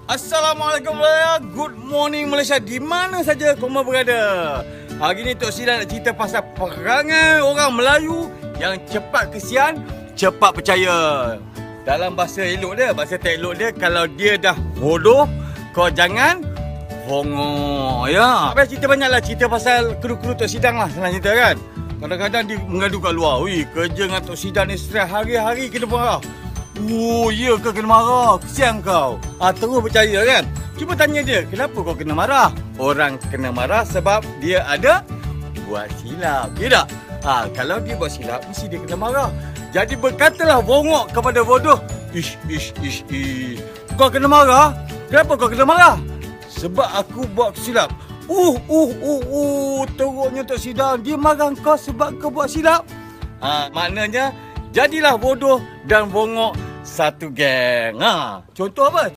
Assalamualaikum Malaysia. Good morning Malaysia. Di mana saja korang berada. Hari ni Tok Silat nak cerita pasal perangai orang Melayu yang cepat kesian, cepat percaya. Dalam bahasa elok dia, bahasa tak elok dia, kalau dia dah bodoh, kau jangan bongok. Ya. Habis cerita banyak lah. Cerita pasal kru-kru Tok Sidang lah. Senang cerita kan. Kadang-kadang dia mengadu kat luar. Wih, kerja dengan Tok Sidang ni stres. Hari-hari kena marah. Oh, ya ke kena marah? Kesian kau. Terus percaya kan? Cuba tanya dia, kenapa kau kena marah? Orang kena marah sebab dia ada buat silap. Ya tak? Kalau dia buat silap, mesti dia kena marah. Jadi berkatalah bongok kepada bodoh. Ish. Kau kena marah? Kenapa kau kena marah? Sebab aku buat silap. Teruknya Tok Sidang. Dia marah kau sebab kau buat silap. Maknanya, jadilah bodoh dan bongok satu geng. Contoh apa?